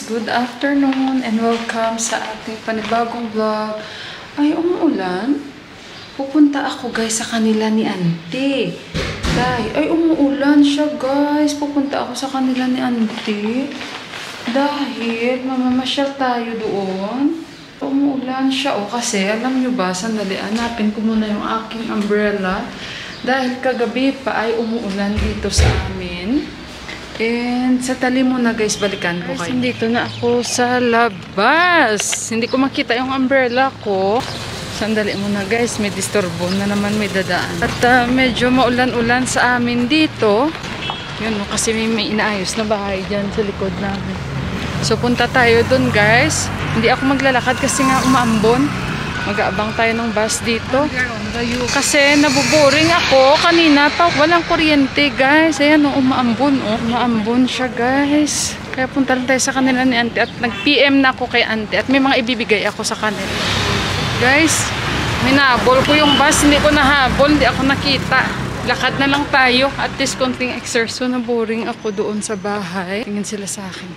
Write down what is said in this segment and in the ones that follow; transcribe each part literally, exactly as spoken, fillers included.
good afternoon and welcome sa ating panibagong vlog. Ay, umuulan. Pupunta ako guys sa kanila ni Auntie. Dahil, ay umuulan siya guys. Pupunta ako sa kanila ni Auntie. Dahil mamamasyal tayo doon. Umuulan siya o kasi alam nyo ba, sandali, hanapin ko muna yung aking umbrella. Dahil kagabi pa ay umuulan dito sa amin. And sa tali muna guys, balikan ko kayo. Dito na ako sa labas. Hindi ko makita yung umbrella ko. Sandali muna guys, may disturbo na naman, may dadaan. At uh, medyo maulan-ulan sa amin dito. Yun, no, kasi may, may inaayos na bahay dyan sa likod namin. So punta tayo dun guys. Hindi ako maglalakad kasi nga umaambon. Mag-aabang tayo ng bus dito. Kasi nabuboring ako. Kanina pa walang kuryente guys. Ayan o, umaambon o. Umaambon siya guys. Kaya punta lang tayo sa kanila ni Auntie. At nag-P M na ako kay Auntie. At may mga ibibigay ako sa kanila. Guys, minabol ko yung bus. Hindi ko nahabol. Hindi ako nakita. Lakad na lang tayo. At least konting exercise. So naboring ako doon sa bahay. Tingin sila sa akin.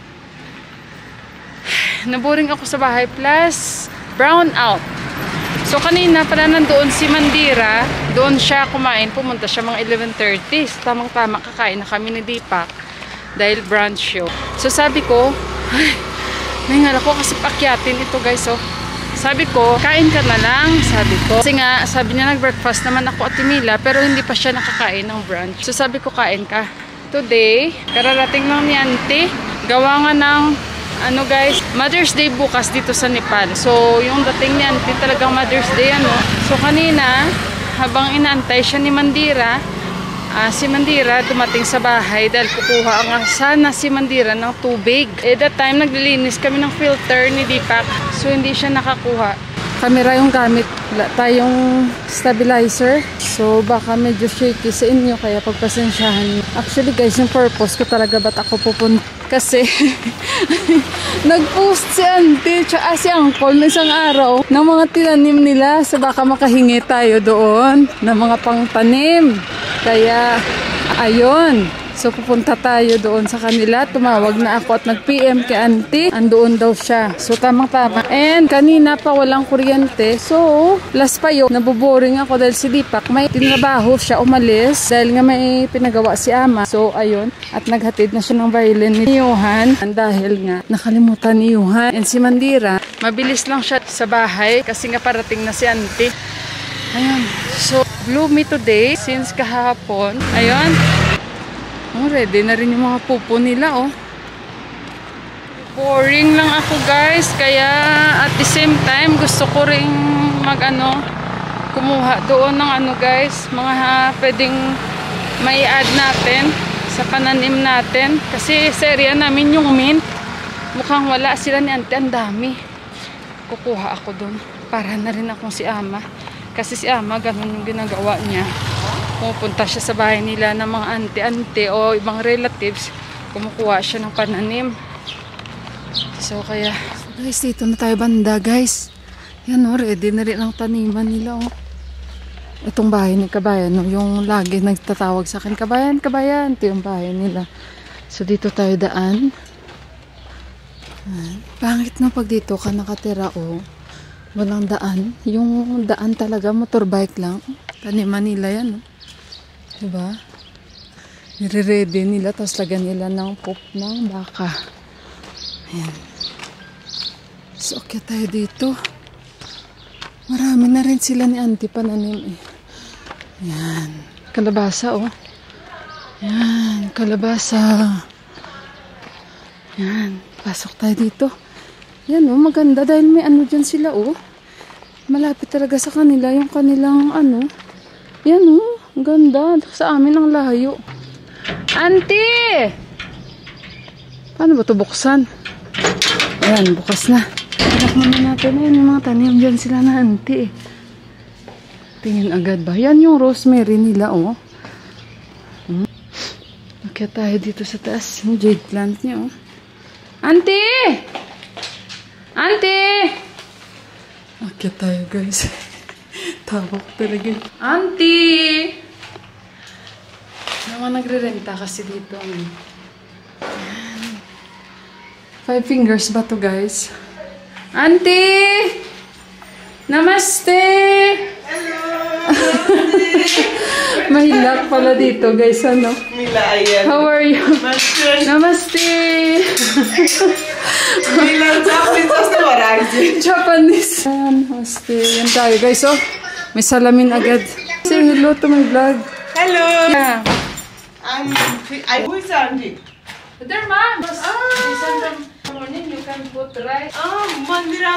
Naboring ako sa bahay. Plus, brown out. So kanina pala nandoon si Mandira, doon siya kumain, pumunta siya mga eleven thirty. So, tamang-tama kakain na kami ni Deepak dahil brunch show. So sabi ko, ay, may ngala ko kasi pakyatin ito guys. So sabi ko, kain ka na lang, sabi ko. Kasi nga, sabi niya nag-breakfast naman ako at Mila, pero hindi pa siya nakakain ng brunch. So sabi ko, kain ka. Today, kararating lang ni Auntie, gawa nga ng ano guys, Mother's Day bukas dito sa Nepal. So, yung dating ni Auntie talagang Mother's Day ano. So, kanina, habang inaantay siya ni Mandira, uh, si Mandira dumating sa bahay dahil kukuha nga sana si Mandira ng tubig. Eh, that time, naglilinis kami ng filter ni Deepak. So, hindi siya nakakuha. Camera yung gamit. Wala tayong stabilizer. So, baka medyo shaky sa inyo. Kaya pagpasensyahan niyo. Actually guys, yung purpose ko talaga ba't ako pupunta. Kasi, nag-post si Auntie tsaka si Uncle na isang araw ng mga tinanim nila. So, baka makahingi tayo doon ng mga pangtanim. Kaya, ayun. So, pupunta tayo doon sa kanila. Tumawag na ako at nag-P M kay Auntie. Andoon daw siya. So, tamang-tama. And, kanina pa walang kuryente. So, last pa yun. Nabuboring ako dahil si Deepak may tinrabaho siya umalis. Dahil nga may pinagawa si Ama. So, ayun. At naghatid na siya ng violin ni Johan. Dahil nga, nakalimutan ni Johan. And si Mandira, mabilis lang siya sa bahay. Kasi nga parating na si Auntie. Ayun. So, gloomy today. Since kahapon. Ayun. Oh, ready na rin yung mga pupo nila, oh. Boring lang ako, guys. Kaya, at the same time, gusto ko rin mag-ano, kumuha doon ng ano, guys. Mga ha, pwedeng may add natin sa pananim natin. Kasi sa area namin yung mint. Mukhang wala sila ni Auntie. Ang dami. Kukuha ako doon. Para na rin akong si Ama. Kasi si Ama, ganun yung ginagawa niya. Pupunta siya sa bahay nila ng mga auntie-auntie o ibang relatives. Kumukuha siya ng pananim. So kaya, guys, dito na tayo banda, guys. Yan o, ready na rin ang taniman nila o. Itong bahay ni Kabayan, no, yung lagi nagtatawag sa akin, Kabayan, Kabayan. Ito yung bahay nila. So dito tayo daan. Pangit na pag dito ka nakatira o. Walang daan. Yung daan talaga, motorbike lang. Taniman nila yan o. Diba? Nire-ready nila, tapos lagyan nila ng poop ng baka. Ayan. So, okay tayo dito. Marami na rin sila ni Auntie pananim eh. Ayan. Kalabasa, oh. Ayan. Kalabasa. Ayan. Pasok tayo dito. Ayan, oh. Maganda dahil may ano dyan sila, oh. Malapit talaga sa kanila yung kanilang ano. Ayan, oh. Ang ganda. Sa amin ang layo. Auntie! Paano ba ito buksan? Ayan, bukas na. Anak muna natin. Ayan, yung mga tanim dyan sila na Auntie. Tingin agad ba? Yan yung rosemary nila, oh. Hmm. Okay tayo dito sa taas. Yung jade plant niya, oh. Auntie! Auntie! Okay tayo, guys. Tawag talaga. Auntie! Naman nagre-renta kasi dito. Five fingers ba to, guys? Auntie! Namaste! Hello! Mahilak pala dito, guys. Ano? Mila, ayan. How are you? Namaste! Namaste! Mila, Japanese kasi maragzi. Japanese. Namaste. Yan tayo, guys. Oh, may salamin agad. Say hello to my vlog. Hello! Yeah. I'm... I, who is Auntie? There, ma'am. This in the morning, you can put rice. Ah, Mandira.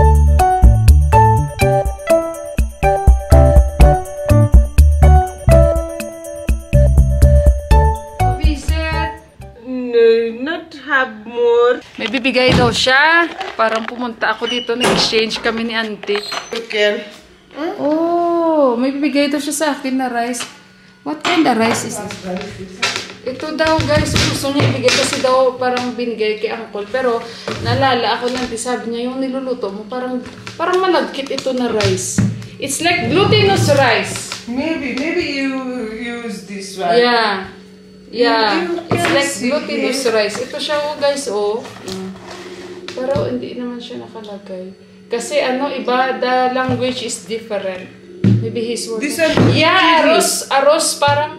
Visit. No, not have more. May bibigay daw siya. Parang pumunta ako dito, nag-exchange kami ni auntie. Okay. Oh, may bibigay daw siya sa akin na rice. What kind of rice is this? Ito daw, guys, gusto niya ibigay kasi daw parang binigay kay uncle. Pero nalala ako lang, sabi niya yung niluluto mo parang parang malagkit ito na rice. It's like glutinous rice. Maybe, maybe you use this one. Yeah. Yeah. You It's can like see glutinous it. rice. Ito siya, oh, guys, oh. Mm. Pero hindi naman siya nakalagay. Kasi ano, iba, the language is different. Maybe his word. This one? Yeah, aros, aros parang...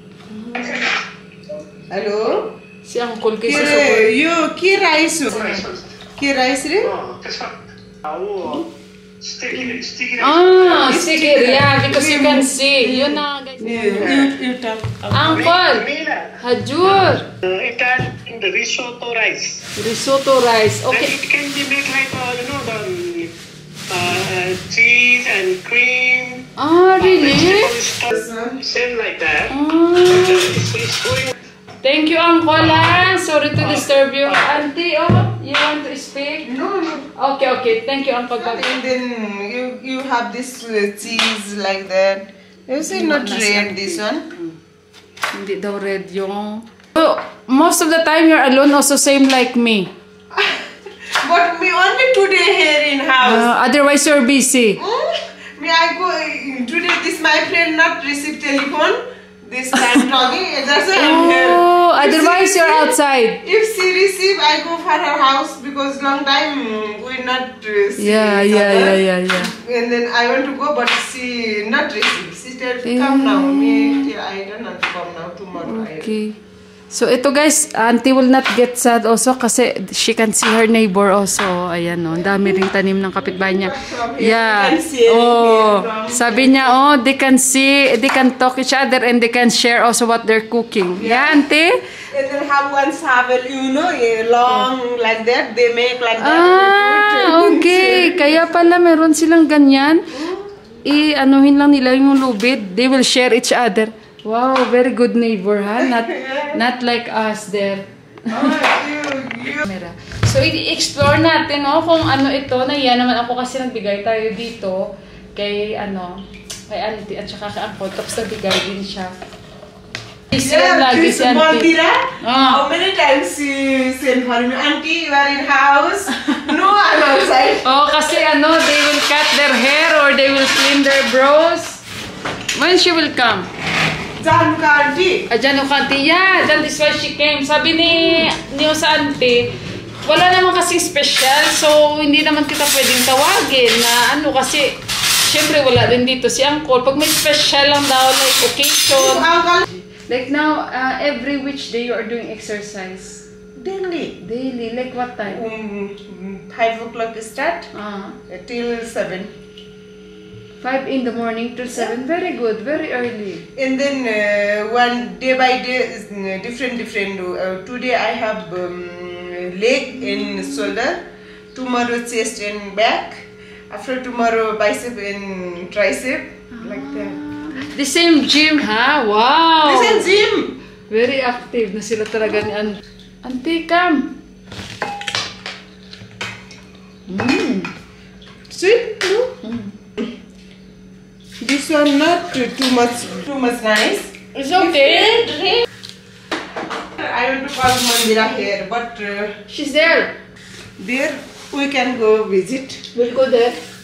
Hello? Si uncle kasi sa Kira, word. you, ki rice. Ki rice re? Ah, sticker, yeah, because you can see. Yun na, guys. You, you, you talk. Uncle, hajur. It has the risotto rice. Risotto rice. And Okay. it can be made like uh, you know the uh, cheese and cream. Ah, really? Vegetable stuff, same like that. Ah. It's, it's going. Thank you, Uncle. Ah. Sorry to disturb you. Auntie, oh, you want to speak? No, no. Okay, okay. Thank you, Uncle. Bye. And then you you have this uh, cheese like that. You see, not red this one. Hindi daw red yung... Oh, most of the time you're alone, also same like me. But me only today here in house. Uh, otherwise, you're busy. Hmm? Me I go today. This my friend not receive telephone. This time talking. That's why I'm here. Oh, If she otherwise you're receive- outside. If she receive, I go for her house because long time we not uh, see Yeah, each yeah, other. yeah, yeah, yeah. And then I want to go, but she not receive. She tell Eh. come now. Me, I don't want to come now. Tomorrow. I Okay. So, ito guys, auntie will not get sad also kasi she can see her neighbor also. Ayan, oh, ang dami ring tanim ng kapitbahay niya. Yeah. Oh, sabi niya, oh, they can see, they can talk each other and they can share also what they're cooking. Yeah, auntie? And then have one shovel, you know, eh, long like that. They make like that. Ah, okay. Kaya pala meron silang ganyan. I-anuhin lang nila yung lubid. They will share each other. Wow, very good neighbor, ha? Not, not like us there. Oh, you, you. Camera. So, i-explore natin, no, kung ano ito. Naiya naman ako kasi nagbigay tayo dito kay, ano, kay auntie at saka kay uncle. Tapos nagbigay din siya. Yeah, lagi this si auntie. Mandira. Ah. How many times she sent for me? Auntie, you are in house. No, I'm outside. Oh, kasi ano, they will cut their hair or they will clean their brows. When she will come? Januka auntie. Ayan o kanti, yeah, that is why she came. Sabi ni niyo sa auntie, wala naman kasing special, so hindi naman kita pwedeng tawagin na ano kasi, syempre wala din dito si uncle. Pag may special lang daw, like occasion. Uncle. Like now, uh, every which day you are doing exercise? Daily. Daily, like what time? Um, five o'clock start Uh, uh, till seven. five in the morning till seven. Very good, very early. And then uh, one day by day is uh, different, different. Uh, today I have um, leg and shoulder. Tomorrow chest and back. After tomorrow bicep and tricep. Like that. The same gym, ha? Wow! This is gym. Very active na sila talaga ni Auntie. Auntie, come! Mm. Sweet, no? Mm. This one not too too much, too much nice. It's okay. I want to call Mandira here, but uh, She's there. there we can go visit. We'll go there.